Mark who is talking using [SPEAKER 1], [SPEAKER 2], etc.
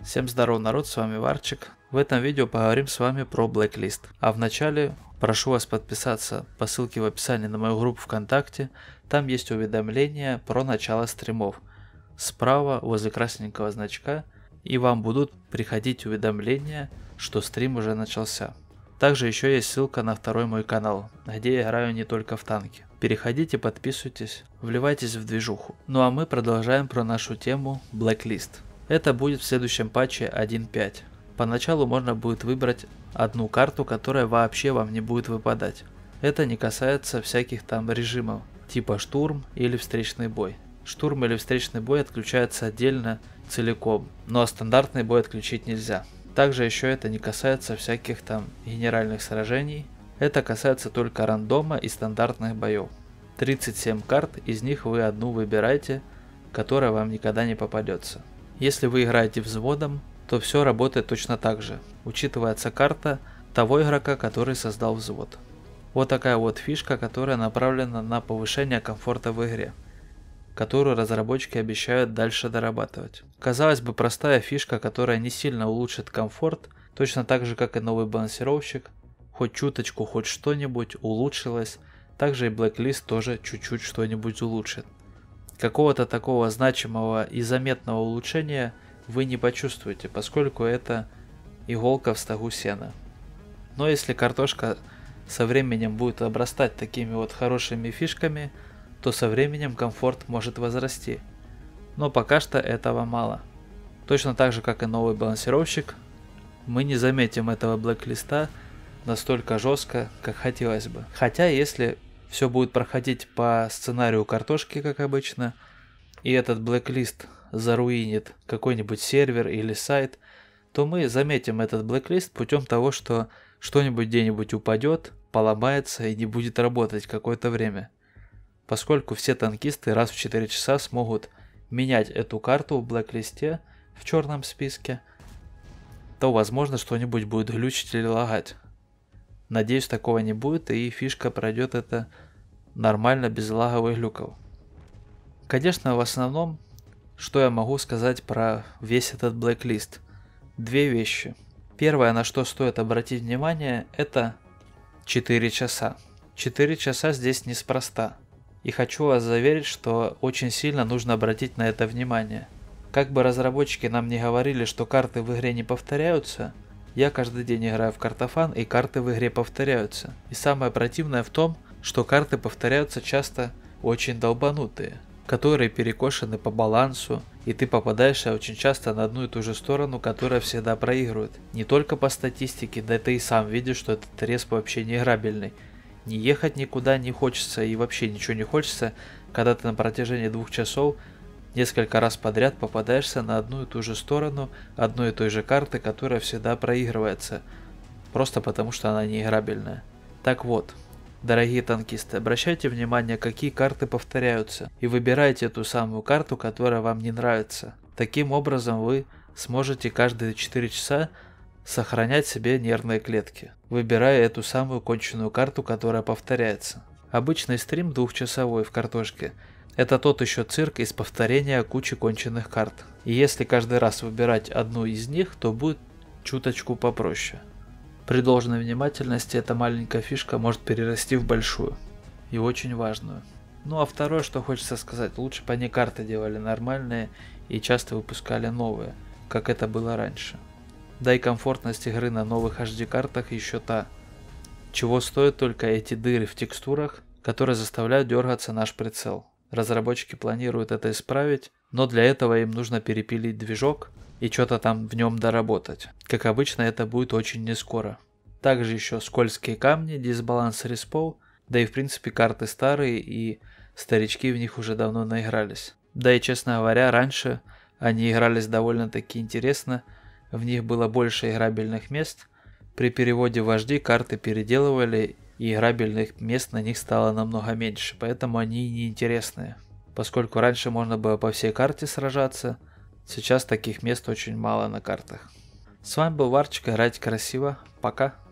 [SPEAKER 1] Всем здоров, народ, с вами Варчик. В этом видео поговорим с вами про Blacklist. А вначале прошу вас подписаться по ссылке в описании на мою группу ВКонтакте. Там есть уведомления про начало стримов. Справа возле красненького значка, и вам будут приходить уведомления, что стрим уже начался. Также еще есть ссылка на второй мой канал, где я играю не только в танки. Переходите, подписывайтесь, вливайтесь в движуху. Ну а мы продолжаем про нашу тему Blacklist. Это будет в следующем патче 1.5. Поначалу можно будет выбрать одну карту, которая вообще вам не будет выпадать. Это не касается всяких там режимов, типа штурм или встречный бой. Штурм или встречный бой отключается отдельно целиком, но стандартный бой отключить нельзя. Также еще это не касается всяких там генеральных сражений. Это касается только рандома и стандартных боев. 37 карт, из них вы одну выбираете, которая вам никогда не попадется. Если вы играете взводом, то все работает точно так же. Учитывается карта того игрока, который создал взвод. Вот такая вот фишка, которая направлена на повышение комфорта в игре, которую разработчики обещают дальше дорабатывать. Казалось бы, простая фишка, которая не сильно улучшит комфорт, точно так же как и новый балансировщик, хоть чуточку, хоть что-нибудь улучшилось, также и Blacklist тоже чуть-чуть что-нибудь улучшит. Какого-то такого значимого и заметного улучшения вы не почувствуете, поскольку это иголка в стогу сена. Но если картошка со временем будет обрастать такими вот хорошими фишками, то со временем комфорт может возрасти. Но пока что этого мало. Точно так же, как и новый балансировщик, мы не заметим этого Blacklist настолько жестко, как хотелось бы. Хотя, если все будет проходить по сценарию картошки, как обычно, и этот Blacklist заруинит какой-нибудь сервер или сайт, то мы заметим этот Blacklist путем того, что что-нибудь где-нибудь упадет, поломается и не будет работать какое-то время. Поскольку все танкисты раз в 4 часа смогут менять эту карту в Blacklist в черном списке, то возможно что-нибудь будет глючить или лагать. Надеюсь, такого не будет, и фишка пройдет это нормально, без лаговых глюков. Конечно, в основном, что я могу сказать про весь этот Blacklist? Две вещи. Первое, на что стоит обратить внимание, это 4 часа. 4 часа здесь неспроста. И хочу вас заверить, что очень сильно нужно обратить на это внимание. Как бы разработчики нам не говорили, что карты в игре не повторяются, я каждый день играю в картофан, и карты в игре повторяются. И самое противное в том, что карты повторяются часто очень долбанутые, которые перекошены по балансу, и ты попадаешь очень часто на одну и ту же сторону, которая всегда проигрывает. Не только по статистике, да ты и сам видишь, что этот респ вообще не играбельный. Не ехать никуда не хочется, и вообще ничего не хочется, когда ты на протяжении 2 часов несколько раз подряд попадаешься на одну и ту же сторону одной и той же карты, которая всегда проигрывается, просто потому что она не играбельная. Так вот, дорогие танкисты, обращайте внимание, какие карты повторяются, и выбирайте эту самую карту, которая вам не нравится. Таким образом вы сможете каждые 4 часа сохранять себе нервные клетки, выбирая эту самую конченую карту, которая повторяется. Обычный стрим 2-часовой в картошке — это тот еще цирк из повторения кучи конченых карт. И если каждый раз выбирать одну из них, то будет чуточку попроще. При должной внимательности эта маленькая фишка может перерасти в большую и очень важную. Ну а второе, что хочется сказать, лучше бы они карты делали нормальные и часто выпускали новые, как это было раньше. Да и комфортность игры на новых HD картах еще та. Чего стоят только эти дыры в текстурах, которые заставляют дергаться наш прицел. Разработчики планируют это исправить, но для этого им нужно перепилить движок и что-то там в нем доработать. Как обычно, это будет очень не скоро. Также еще скользкие камни, дисбаланс респов, да и в принципе карты старые, и старички в них уже давно наигрались. Да и честно говоря, раньше они игрались довольно-таки интересно, в них было больше играбельных мест. При переводе в HD карты переделывали, и играбельных мест на них стало намного меньше, поэтому они неинтересные. Поскольку раньше можно было по всей карте сражаться, сейчас таких мест очень мало на картах. С вами был Варчик, играйте красиво, пока!